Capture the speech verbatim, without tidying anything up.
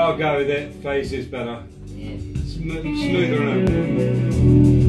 I'll go with it. Face is better. Yeah. Sm smoother.